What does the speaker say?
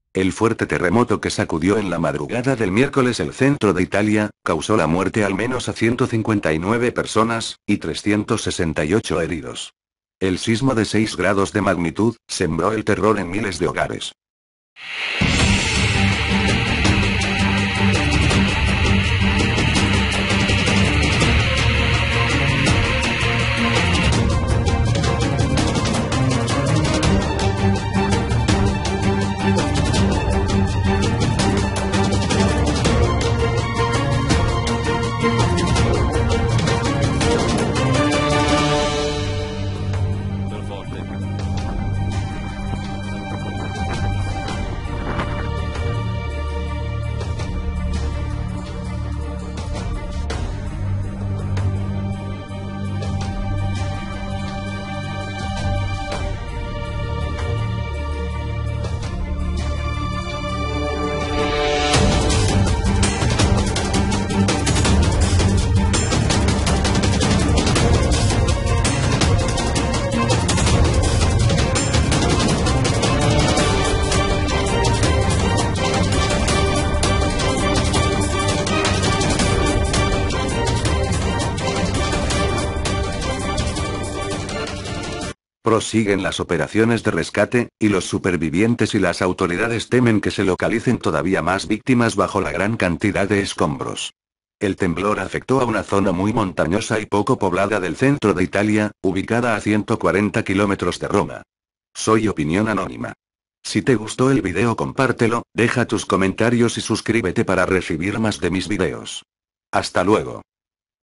El fuerte terremoto que sacudió en la madrugada del miércoles el centro de Italia, causó la muerte al menos a 159 personas, y 368 heridos. El sismo de 6 grados de magnitud, sembró el terror en miles de hogares. Prosiguen las operaciones de rescate, y los supervivientes y las autoridades temen que se localicen todavía más víctimas bajo la gran cantidad de escombros. El temblor afectó a una zona muy montañosa y poco poblada del centro de Italia, ubicada a 140 kilómetros de Roma. Soy Opinión Anónima. Si te gustó el video, compártelo, deja tus comentarios y suscríbete para recibir más de mis videos. Hasta luego.